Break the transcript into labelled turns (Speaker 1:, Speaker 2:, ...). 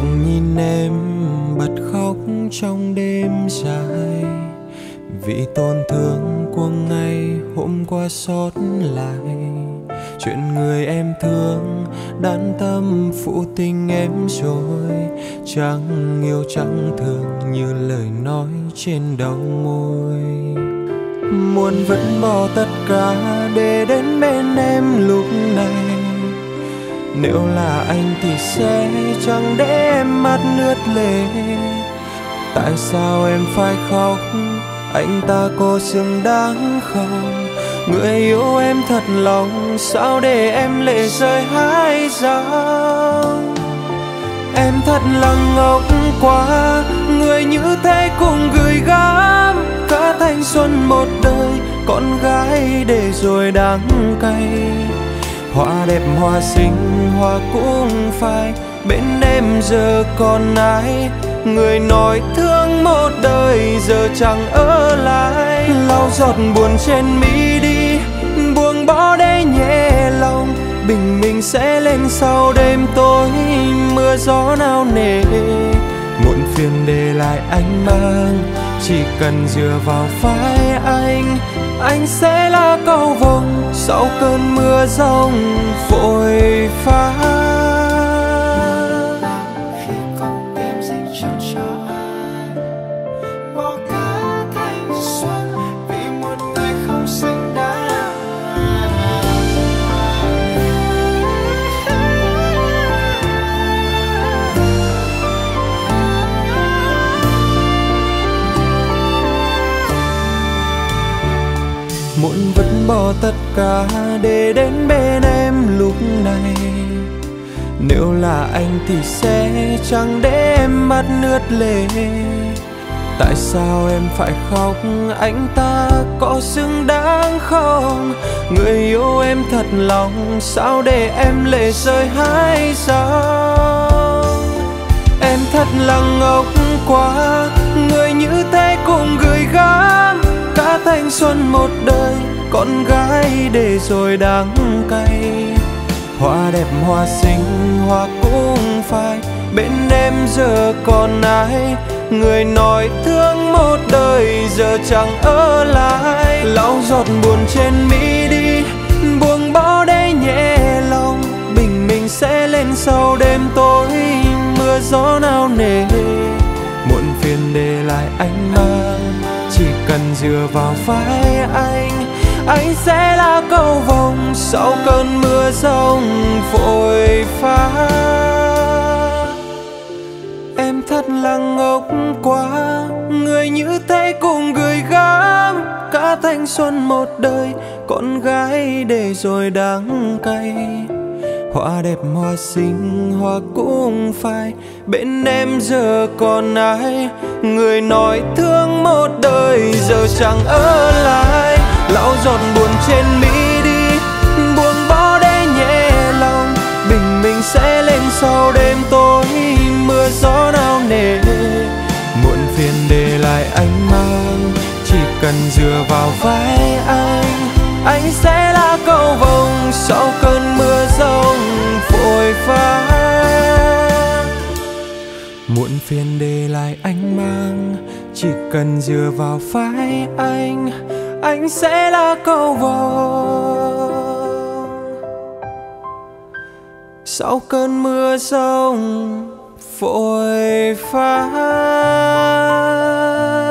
Speaker 1: Lặng nhìn em bật khóc trong đêm dài, vì tổn thương của ngày hôm qua xót lại. Chuyện người em thương đan tâm phụ tình em rồi, chẳng yêu chẳng thương như lời nói trên đầu môi. Muốn vẫn bỏ tất cả để đến bên em lúc này, nếu là anh thì sẽ chẳng để em mắt ướt lệ. Tại sao em phải khóc, anh ta có xứng đáng không? Người yêu em thật lòng, sao để em lệ rơi hai dòng? Em thật là ngốc quá, người như thế cũng gửi gắm cả thanh xuân một đời. Con gái để rồi đắng cay, hoa đẹp hoa xinh hoa cũng phai. Bên em giờ còn ai, người nói thương một đời giờ chẳng ở lại. Lau giọt buồn trên mi đi, buông bỏ để nhẹ lòng. Bình minh sẽ lên sau đêm tối, mưa gió nao nề. Muộn phiền để lại anh mang, chỉ cần dựa vào vai anh sẽ là cầu vồng sau cơn mưa giông vội phá. Muốn vứt bỏ tất cả để đến bên em lúc này, nếu là anh thì sẽ chẳng để em mắt ướt lệ. Tại sao em phải khóc, anh ta có xứng đáng không? Người yêu em thật lòng, sao để em lệ rơi hai dòng? Em thật là ngốc quá, người như thế cũng gửi gắm cả thanh xuân một đời. Con gái để rồi đắng cay, hoa đẹp hoa xinh hoa cũng phai. Bên em giờ còn ai, người nói thương một đời giờ chẳng ở lại. Lau giọt buồn trên mi đi, buông bỏ để nhẹ lòng. Bình minh sẽ lên sau đêm tối, mưa gió nao nề. Muộn phiền để lại anh mang, chỉ cần dựa vào vai anh sẽ là cầu vồng sau cơn mưa giông vội phá. Em thật là ngốc quá, người như thế cũng gửi gắm cả thanh xuân một đời. Con gái để rồi đắng cay, hoa đẹp hoa xinh hoa cũng phai. Bên em giờ còn ai, người nói thương một đời giờ chẳng ở lại. Lau giọt buồn trên mi đi, buông bỏ để nhẹ lòng. Bình minh sẽ lên sau đêm tối, mưa gió nao nề. Muộn phiền để lại anh mang, chỉ cần dựa vào vai anh sẽ là cầu vồng sau cơn mưa giông vội phá. Muộn phiền để lại anh mang, chỉ cần dựa vào vai anh sẽ là cầu vồng sau cơn mưa giông vội phá.